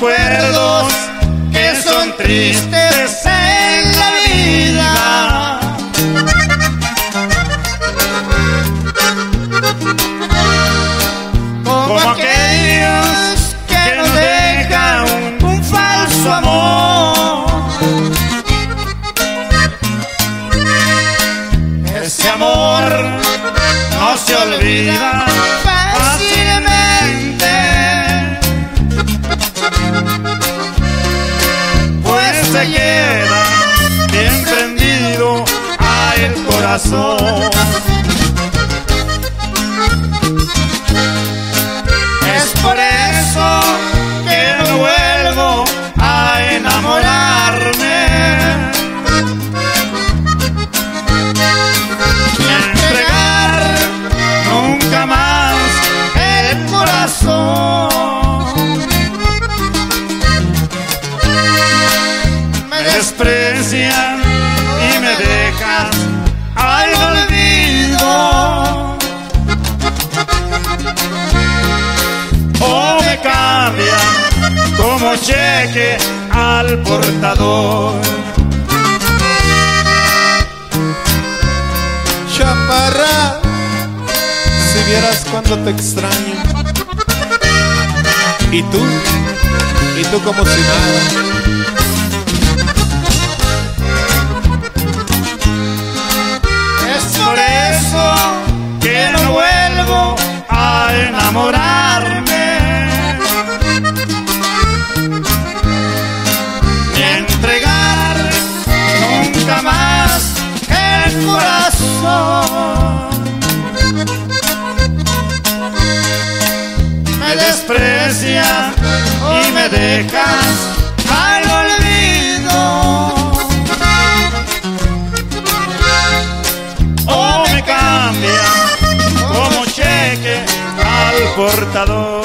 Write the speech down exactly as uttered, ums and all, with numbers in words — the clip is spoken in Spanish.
recuerdos que son tristes en la vida. Como aquellos que nos dejan un, un falso amor. Ese amor no se olvida fácilmente, pues se queda bien prendido al corazón. Es por eso que no vuelvo a enamorarme, ni a entregar nunca más el corazón. Me desprecian y me dejan al olvido, o me cambian como cheque al portador. Chaparra, si vieras cuánto te extraño. Y tú, y tú como si nada. Es por eso que no vuelvo a enamorarme, ni a entregar nunca más el corazón. Me desprecias y me dejas al olvido, o me cambian como cheque al portador.